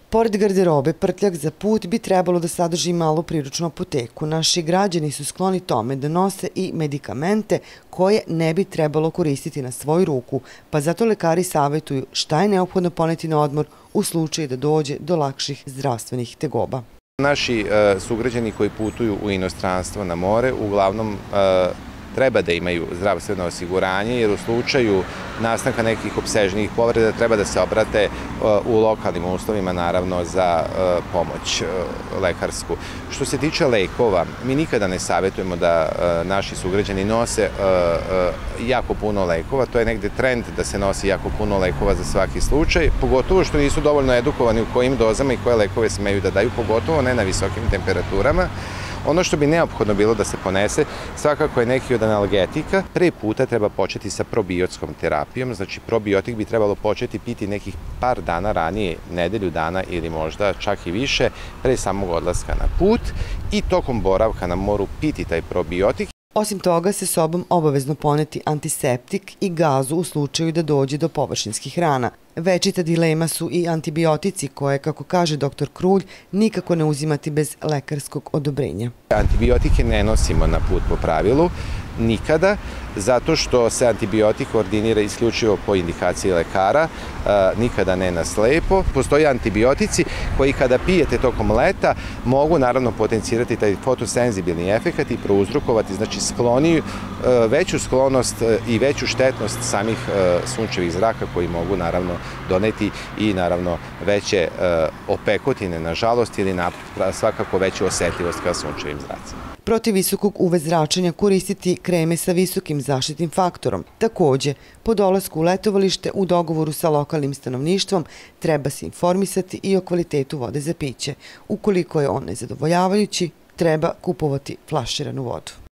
Pored garderobe, prtljag za put bi trebalo da sadrži malu priručnu apoteku. Naši građani su skloni tome da nose i medikamente koje ne bi trebalo koristiti na svoju ruku, pa zato lekari savjetuju šta je neophodno poneti na odmor u slučaju da dođe do lakših zdravstvenih tegoba. Naši sugrađani koji putuju u inostranstvo na more uglavnom treba da imaju zdravstveno osiguranje, jer u slučaju nastanka nekih opsežnijih povreda treba da se obrate u lokalnim uslovima, naravno, za pomoć lekarsku. Što se tiče lekova, mi nikada ne savjetujemo da naši sugrađani nose jako puno lekova. To je negde trend da se nosi jako puno lekova za svaki slučaj, pogotovo što nisu dovoljno edukovani u kojim dozama i koje lekove smeju da daju, pogotovo ne na visokim temperaturama. Ono što bi neophodno bilo da se ponese svakako je neki od analgetika. Prvi puta treba početi sa probiotskom terapijom, znači probiotik bi trebalo početi piti nekih par dana ranije, nedelju dana ili možda čak i više, pre samog odlaska na put i tokom boravka na moru piti taj probiotik. Osim toga, sa sobom obavezno poneti antiseptik i gazu u slučaju da dođe do površinskih rana. Večita dilema su i antibiotici koje, kako kaže dr. Krulj, nikako ne uzimati bez lekarskog odobrenja. Antibiotike ne nosimo na put po pravilu, nikada, zato što se antibiotik ordinira isključivo po indikaciji lekara, nikada ne na slepo. Postoje antibiotici koji kada pijete tokom leta mogu naravno potencirati taj fotosenzibilni efekat i prouzrokovati, znači veću sklonost i veću štetnost samih sunčevih zraka koji mogu naravno doneti i naravno veće opekotine, nažalost, ili svakako veću osetljivost ka sunčevim zracima. Protiv visokog UV zračenja koristiti kreme sa visokim zaštitnim faktorom. Takođe, po dolasku u letovalište u dogovoru sa lokalnim stanovništvom treba se informisati i o kvalitetu vode za piće. Ukoliko je on nezadovoljavajući, treba kupovati flaširanu vodu.